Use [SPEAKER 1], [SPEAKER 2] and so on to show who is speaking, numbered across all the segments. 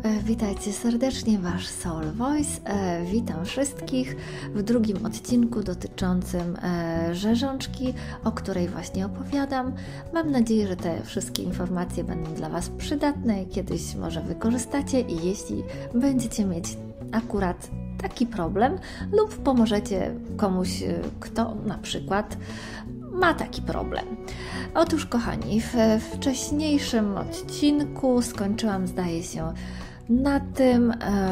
[SPEAKER 1] Witajcie serdecznie, Wasz Soul Voice. Witam wszystkich w drugim odcinku dotyczącym rzeżączki, o której właśnie opowiadam. Mam nadzieję, że te wszystkie informacje będą dla Was przydatne i kiedyś może wykorzystacie i jeśli będziecie mieć akurat taki problem lub pomożecie komuś, kto na przykład ma taki problem. Otóż kochani, w wcześniejszym odcinku skończyłam, zdaje się, na tym,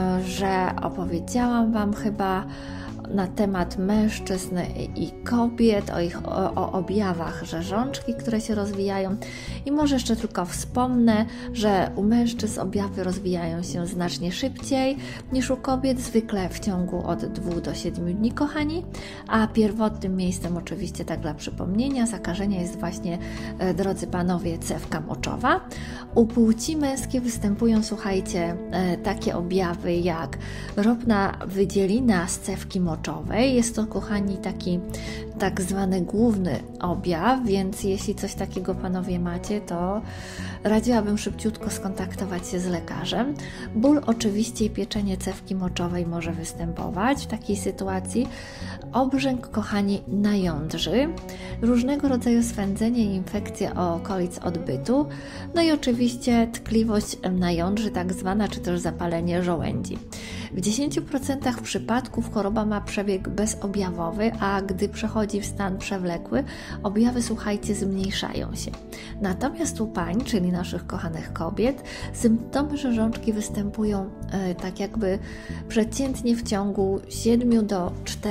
[SPEAKER 1] że opowiedziałam Wam chyba na temat mężczyzn i kobiet, o objawach rzeżączki, które się rozwijają. I może jeszcze tylko wspomnę, że u mężczyzn objawy rozwijają się znacznie szybciej niż u kobiet, zwykle w ciągu od 2 do 7 dni, kochani. A pierwotnym miejscem, oczywiście tak dla przypomnienia, zakażenia jest właśnie, drodzy panowie, cewka moczowa. U płci męskiej występują, słuchajcie, takie objawy jak ropna wydzielina z cewki moczowej. Jest to, kochani, taki tak zwany główny objaw, więc jeśli coś takiego panowie macie, to radziłabym szybciutko skontaktować się z lekarzem. Ból oczywiście i pieczenie cewki moczowej może występować w takiej sytuacji. Obrzęk, kochani, na jądrzy, różnego rodzaju swędzenie i infekcje okolic odbytu, no i oczywiście tkliwość na jądrzy, tak zwana, czy też zapalenie żołędzi. W 10% przypadków choroba ma przebieg bezobjawowy, a gdy przechodzi w stan przewlekły, objawy, słuchajcie, zmniejszają się. Natomiast u pań, czyli naszych kochanych kobiet, symptomy rzeżączki występują tak jakby przeciętnie w ciągu 7 do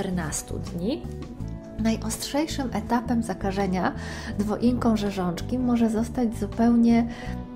[SPEAKER 1] 14 dni. Najostrzejszym etapem zakażenia dwoinką rzeżączki może zostać zupełnie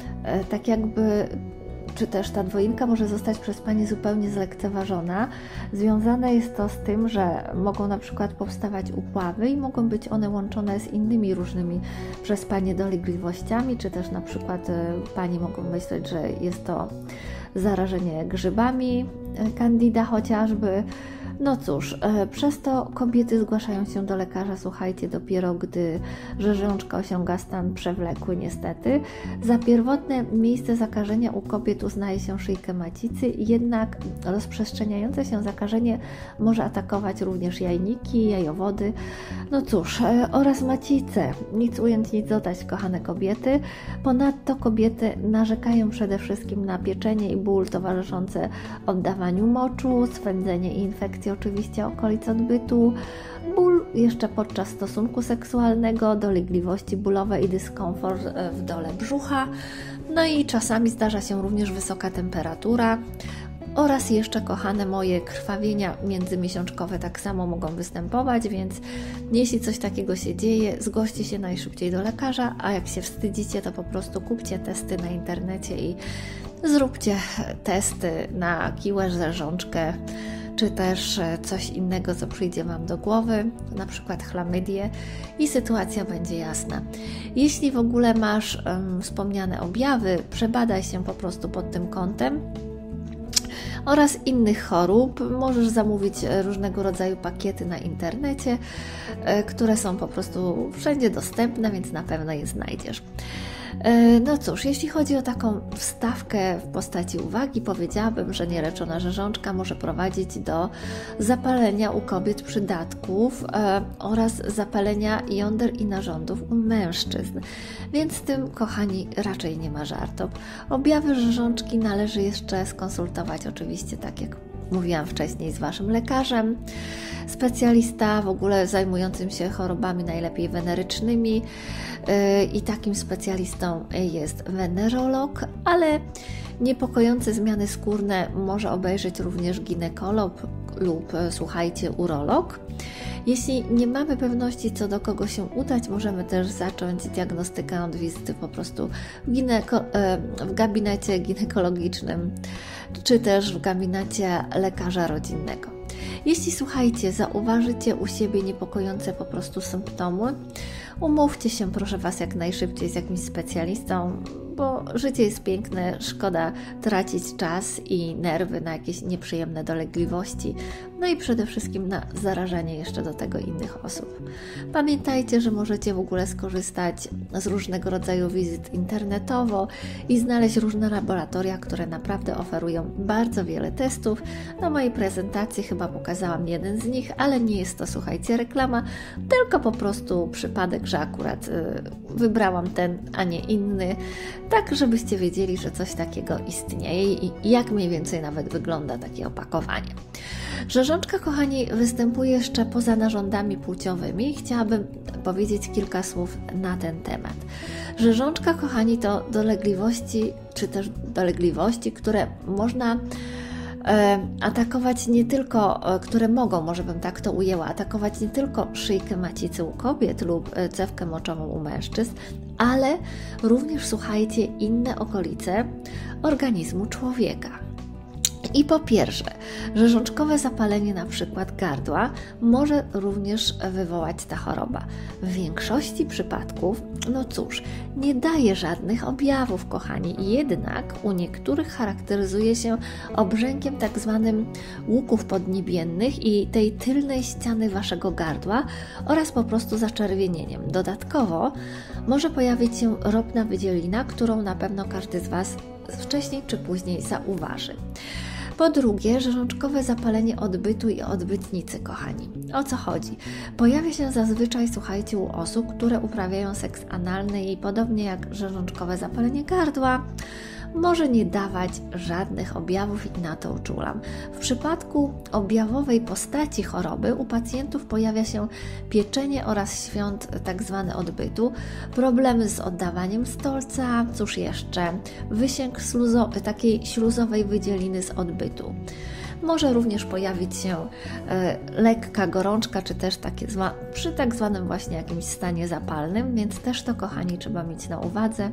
[SPEAKER 1] tak jakby, czy też ta dwoinka może zostać przez Panie zupełnie zlekceważona. Związane jest to z tym, że mogą na przykład powstawać upławy i mogą być one łączone z innymi różnymi przez Panie dolegliwościami, czy też na przykład Pani mogą myśleć, że jest to zarażenie grzybami, candida chociażby. No cóż, przez to kobiety zgłaszają się do lekarza, słuchajcie, dopiero gdy rzeżączka osiąga stan przewlekły, niestety. Za pierwotne miejsce zakażenia u kobiet uznaje się szyjkę macicy, jednak rozprzestrzeniające się zakażenie może atakować również jajniki, jajowody, no cóż, oraz macicę. Nic ująć, nic dodać, kochane kobiety. Ponadto kobiety narzekają przede wszystkim na pieczenie i ból towarzyszące oddawaniu moczu, swędzenie i infekcje oczywiście okolic odbytu, ból jeszcze podczas stosunku seksualnego, dolegliwości bólowe i dyskomfort w dole brzucha, no i czasami zdarza się również wysoka temperatura oraz jeszcze, kochane moje, krwawienia międzymiesiączkowe tak samo mogą występować, więc jeśli coś takiego się dzieje, zgłoście się najszybciej do lekarza, a jak się wstydzicie, to po prostu kupcie testy na internecie i zróbcie testy na kiłę, rzeżączkę, czy też coś innego, co przyjdzie Wam do głowy, na przykład chlamydię, i sytuacja będzie jasna. Jeśli w ogóle masz wspomniane objawy, przebadaj się po prostu pod tym kątem oraz innych chorób. Możesz zamówić różnego rodzaju pakiety na internecie, które są po prostu wszędzie dostępne, więc na pewno je znajdziesz. No cóż, jeśli chodzi o taką wstawkę w postaci uwagi, powiedziałabym, że nieleczona rzeżączka może prowadzić do zapalenia u kobiet przydatków oraz zapalenia jąder i narządów u mężczyzn. Więc z tym, kochani, raczej nie ma żartów. Objawy rzeżączki należy jeszcze skonsultować, oczywiście, tak jak mówiłam wcześniej, z Waszym lekarzem. Specjalista w ogóle zajmującym się chorobami najlepiej wenerycznymi i takim specjalistą jest wenerolog, ale niepokojące zmiany skórne może obejrzeć również ginekolog lub, słuchajcie, urolog. Jeśli nie mamy pewności, co do kogo się udać, możemy też zacząć diagnostykę od wizyty po prostu w gabinecie ginekologicznym, czy też w gabinecie lekarza rodzinnego. Jeśli, słuchajcie, zauważycie u siebie niepokojące po prostu symptomy, umówcie się, proszę Was, jak najszybciej z jakimś specjalistą. bo życie jest piękne, szkoda tracić czas i nerwy na jakieś nieprzyjemne dolegliwości, no i przede wszystkim na zarażanie jeszcze do tego innych osób. Pamiętajcie, że możecie w ogóle skorzystać z różnego rodzaju wizyt internetowo i znaleźć różne laboratoria, które naprawdę oferują bardzo wiele testów. Na mojej prezentacji chyba pokazałam jeden z nich, ale nie jest to, słuchajcie, reklama, tylko po prostu przypadek, że akurat wybrałam ten, a nie inny, tak żebyście wiedzieli, że coś takiego istnieje i jak mniej więcej nawet wygląda takie opakowanie. Rzeżączka, kochani, występuje jeszcze poza narządami płciowymi. Chciałabym powiedzieć kilka słów na ten temat. Rzeżączka, kochani, to dolegliwości, czy też dolegliwości, które można atakować nie tylko, które mogą, może bym tak to ujęła, atakować nie tylko szyjkę macicy u kobiet lub cewkę moczową u mężczyzn, ale również, słuchajcie, inne okolice organizmu człowieka. I po pierwsze, rzeżączkowe zapalenie na przykład gardła może również wywołać ta choroba. W większości przypadków, no cóż, nie daje żadnych objawów, kochani, jednak u niektórych charakteryzuje się obrzękiem tak zwanym łuków podniebiennych i tej tylnej ściany waszego gardła oraz po prostu zaczerwienieniem. Dodatkowo może pojawić się ropna wydzielina, którą na pewno każdy z Was wcześniej czy później zauważy. Po drugie, rzeżączkowe zapalenie odbytu i odbytnicy, kochani. O co chodzi? Pojawia się zazwyczaj, słuchajcie, u osób, które uprawiają seks analny i podobnie jak rzeżączkowe zapalenie gardła, może nie dawać żadnych objawów i na to uczulam. W przypadku objawowej postaci choroby u pacjentów pojawia się pieczenie oraz świąt tzw. odbytu, problemy z oddawaniem stolca, cóż jeszcze, wysięg takiej śluzowej wydzieliny z odbytu. Może również pojawić się lekka gorączka, czy też przy tak zwanym właśnie jakimś stanie zapalnym, więc też to, kochani, trzeba mieć na uwadze.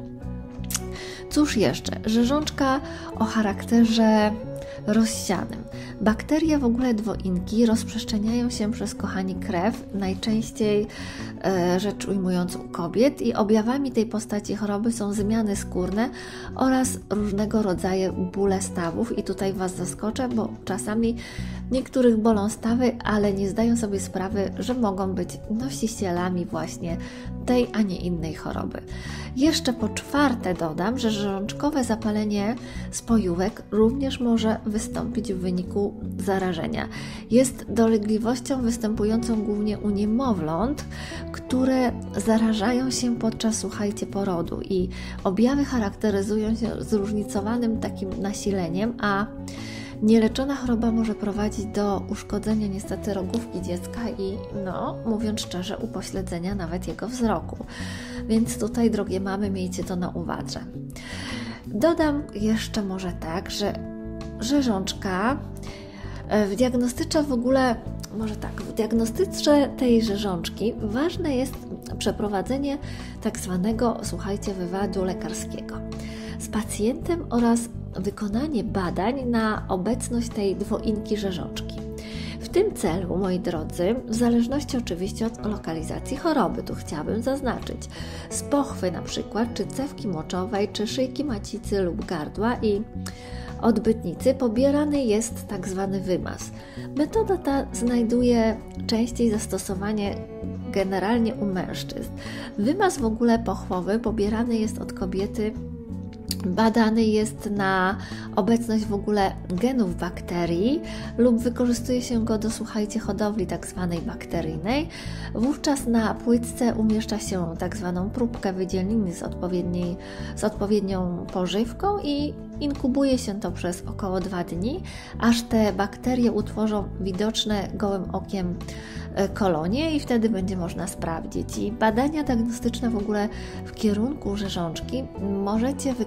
[SPEAKER 1] Cóż jeszcze? Rzeżączka o charakterze rozsianym. Bakterie, w ogóle dwoinki, rozprzestrzeniają się przez, kochani, krew, najczęściej rzecz ujmując u kobiet, i objawami tej postaci choroby są zmiany skórne oraz różnego rodzaju bóle stawów. I tutaj Was zaskoczę, bo czasami niektórych bolą stawy, ale nie zdają sobie sprawy, że mogą być nosicielami właśnie tej, a nie innej choroby. Jeszcze po czwarte dodam, że rzeżączkowe zapalenie spojówek również może wystąpić w wyniku zarażenia. Jest dolegliwością występującą głównie u niemowląt, które zarażają się podczas, słuchajcie, porodu i objawy charakteryzują się zróżnicowanym takim nasileniem, a nieleczona choroba może prowadzić do uszkodzenia niestety rogówki dziecka i, mówiąc szczerze, upośledzenia nawet jego wzroku. Więc tutaj, drogie mamy, miejcie to na uwadze. Dodam jeszcze może tak, że rzeżączka w diagnostyce tej rzeżączki ważne jest przeprowadzenie tak zwanego, słuchajcie, wywiadu lekarskiego z pacjentem oraz wykonanie badań na obecność tej dwoinki rzeżączki. W tym celu, moi drodzy, w zależności oczywiście od lokalizacji choroby, tu chciałabym zaznaczyć, z pochwy na przykład, czy cewki moczowej, czy szyjki macicy lub gardła i odbytnicy pobierany jest tak zwany wymaz. Metoda ta znajduje częściej zastosowanie generalnie u mężczyzn. Wymaz w ogóle pochwowy pobierany jest od kobiety, badany jest na obecność w ogóle genów bakterii lub wykorzystuje się go do, słuchajcie, hodowli tak zwanej bakteryjnej. Wówczas na płytce umieszcza się tak zwaną próbkę wydzieliny z odpowiednią pożywką i inkubuje się to przez około 2 dni, aż te bakterie utworzą widoczne gołym okiem kolonie i wtedy będzie można sprawdzić. I badania diagnostyczne w ogóle w kierunku rzeżączki możecie wykonać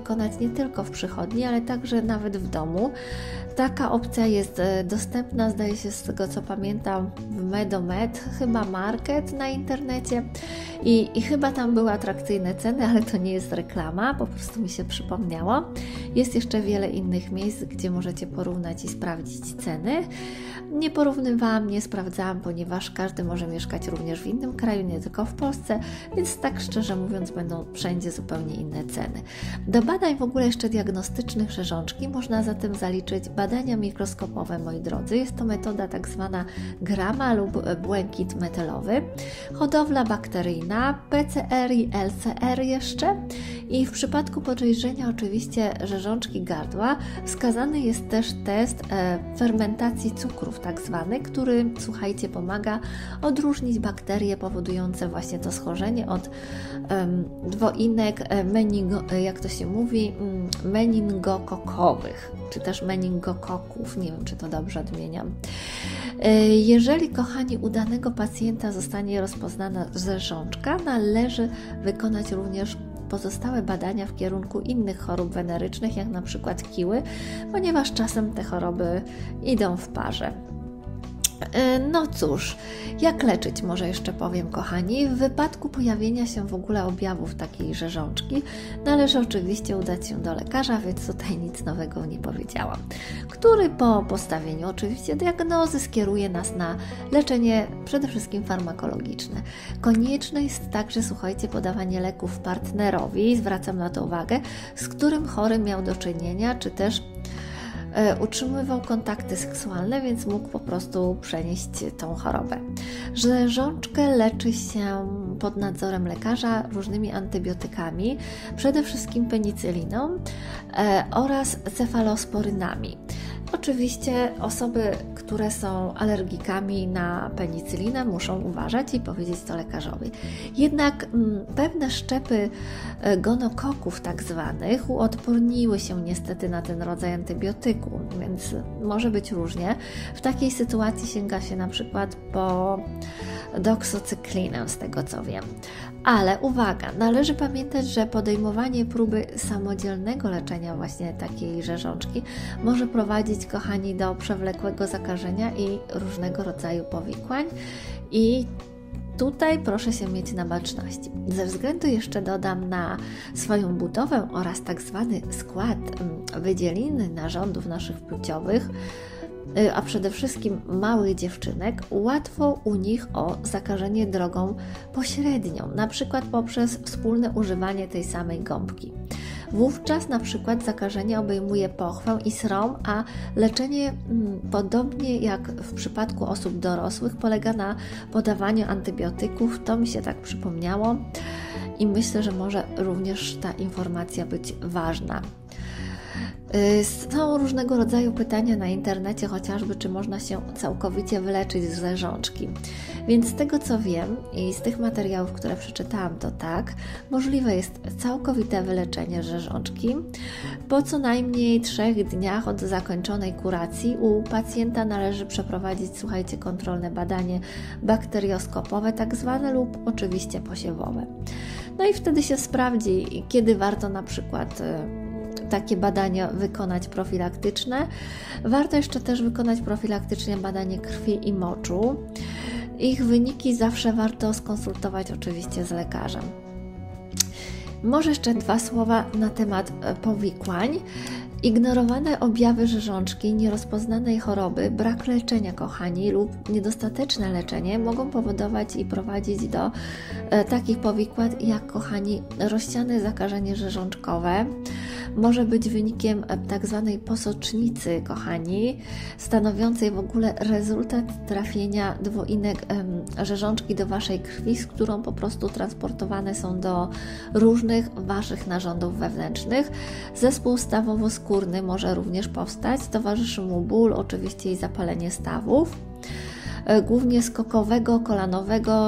[SPEAKER 1] wykonać nie tylko w przychodni, ale także nawet w domu. Taka opcja jest dostępna, zdaje się, z tego co pamiętam, w Medomed, chyba market na internecie i chyba tam były atrakcyjne ceny, ale to nie jest reklama, po prostu mi się przypomniało. Jest jeszcze wiele innych miejsc, gdzie możecie porównać i sprawdzić ceny. Nie porównywałam, nie sprawdzałam, ponieważ każdy może mieszkać również w innym kraju, nie tylko w Polsce, więc tak szczerze mówiąc będą wszędzie zupełnie inne ceny. Do badań w ogóle jeszcze diagnostycznych rzeżączki można zatem zaliczyć badania mikroskopowe, moi drodzy. Jest to metoda tak zwana grama lub błękit metylowy, hodowla bakteryjna, PCR i LCR jeszcze i w przypadku podejrzenia oczywiście rzeżączki gardła wskazany jest też test fermentacji cukrów tak zwany, który, słuchajcie, pomaga odróżnić bakterie powodujące właśnie to schorzenie od dwoinek meningokokowych, czy też meningokoków, nie wiem, czy to dobrze odmieniam. Jeżeli, kochani, u danego pacjenta zostanie rozpoznana rzeżączka, należy wykonać również pozostałe badania w kierunku innych chorób wenerycznych, jak na przykład kiły, ponieważ czasem te choroby idą w parze. No cóż, jak leczyć, może jeszcze powiem, kochani. W wypadku pojawienia się w ogóle objawów takiej rzeżączki należy oczywiście udać się do lekarza, więc tutaj nic nowego nie powiedziałam, który po postawieniu oczywiście diagnozy skieruje nas na leczenie przede wszystkim farmakologiczne. Konieczne jest także, słuchajcie, podawanie leków partnerowi, zwracam na to uwagę, z którym chory miał do czynienia, czy też utrzymywał kontakty seksualne, więc mógł po prostu przenieść tą chorobę. Rzeżączkę leczy się pod nadzorem lekarza różnymi antybiotykami, przede wszystkim penicyliną oraz cefalosporynami. Oczywiście osoby, które są alergikami na penicylinę, muszą uważać i powiedzieć to lekarzowi. Jednak pewne szczepy gonokoków tak zwanych uodporniły się niestety na ten rodzaj antybiotyku, więc może być różnie. W takiej sytuacji sięga się na przykład po doksocyklinę, z tego co wiem. Ale uwaga, należy pamiętać, że podejmowanie próby samodzielnego leczenia właśnie takiej rzeżączki może prowadzić, kochani, do przewlekłego zakażenia i różnego rodzaju powikłań i tutaj proszę się mieć na baczności. Ze względu jeszcze dodam na swoją budowę oraz tak zwany skład wydzieliny narządów naszych płciowych, a przede wszystkim małych dziewczynek, łatwo u nich o zakażenie drogą pośrednią, na przykład poprzez wspólne używanie tej samej gąbki. Wówczas na przykład zakażenie obejmuje pochwę i srom, a leczenie, podobnie jak w przypadku osób dorosłych, polega na podawaniu antybiotyków. To mi się tak przypomniało i myślę, że może również ta informacja być ważna. Są różnego rodzaju pytania na internecie, chociażby czy można się całkowicie wyleczyć z rzeżączki. Więc z tego co wiem i z tych materiałów, które przeczytałam, to tak, możliwe jest całkowite wyleczenie rzeżączki. Po co najmniej 3 dniach od zakończonej kuracji u pacjenta należy przeprowadzić, słuchajcie, kontrolne badanie bakterioskopowe tak zwane lub oczywiście posiewowe. No i wtedy się sprawdzi, kiedy warto na przykład takie badania wykonać profilaktyczne. Warto jeszcze też wykonać profilaktycznie badanie krwi i moczu. Ich wyniki zawsze warto skonsultować oczywiście z lekarzem. Może jeszcze 2 słowa na temat powikłań. Ignorowane objawy rzeżączki, nierozpoznanej choroby, brak leczenia, kochani, lub niedostateczne leczenie mogą powodować i prowadzić do takich powikłań jak, kochani, rozsiane zakażenie rzeżączkowe. Może być wynikiem tak zwanej posocznicy, kochani, stanowiącej w ogóle rezultat trafienia dwoinek rzeżączki do Waszej krwi, z którą po prostu transportowane są do różnych Waszych narządów wewnętrznych. Zespół stawowo-skórny może również powstać, towarzyszy mu ból, oczywiście i zapalenie stawów, głównie skokowego, kolanowego,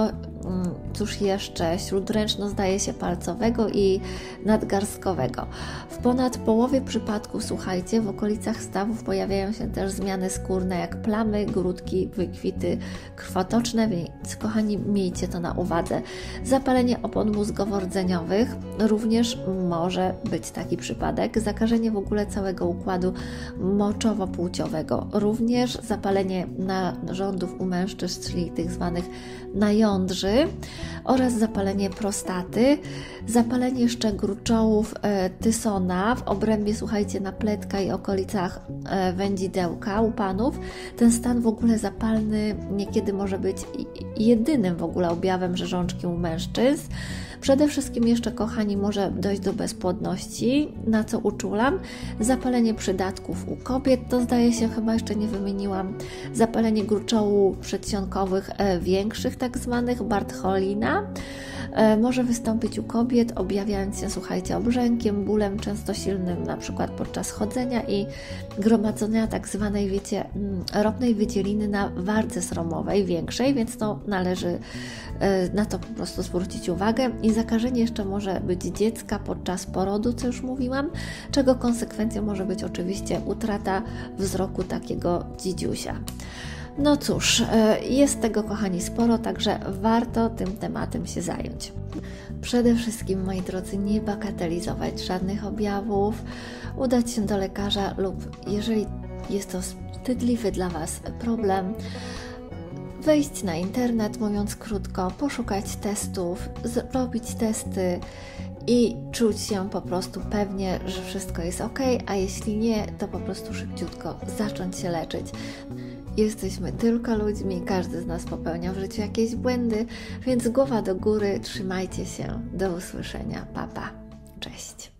[SPEAKER 1] cóż jeszcze, śródręczno zdaje się palcowego i nadgarstkowego. W ponad połowie przypadków, słuchajcie, w okolicach stawów pojawiają się też zmiany skórne, jak plamy, grudki, wykwity krwotoczne, więc kochani, miejcie to na uwadze. Zapalenie opon mózgowo-rdzeniowych, również może być taki przypadek. Zakażenie w ogóle całego układu moczowo-płciowego, również zapalenie narządów u mężczyzn, czyli tych zwanych najądrzy, oraz zapalenie prostaty, zapalenie szczegół czołów Tysona w obrębie, słuchajcie, napletka i okolicach wędzidełka u panów. Ten stan w ogóle zapalny niekiedy może być jedynym w ogóle objawem rzeżączki u mężczyzn. Przede wszystkim jeszcze, kochani, może dojść do bezpłodności, na co uczulam. Zapalenie przydatków u kobiet, to zdaje się, chyba jeszcze nie wymieniłam. Zapalenie gruczołu przedsionkowych większych, tak zwanych Bartholina. Może wystąpić u kobiet, objawiając się, słuchajcie, obrzękiem, bólem, często silnym, na przykład podczas chodzenia i gromadzenia tak zwanej, wiecie, ropnej wydzieliny na wardze sromowej, większej, więc to należy na to po prostu zwrócić uwagę. I zakażenie jeszcze może być dziecka podczas porodu, co już mówiłam, czego konsekwencją może być oczywiście utrata wzroku takiego dzidziusia. No cóż, jest tego, kochani, sporo, także warto tym tematem się zająć. Przede wszystkim, moi drodzy, nie bagatelizować żadnych objawów, udać się do lekarza lub, jeżeli jest to wstydliwy dla Was problem, wejść na internet, mówiąc krótko, poszukać testów, zrobić testy i czuć się po prostu pewnie, że wszystko jest ok, a jeśli nie, to po prostu szybciutko zacząć się leczyć. Jesteśmy tylko ludźmi, każdy z nas popełnia w życiu jakieś błędy, więc głowa do góry, trzymajcie się, do usłyszenia, pa pa, cześć.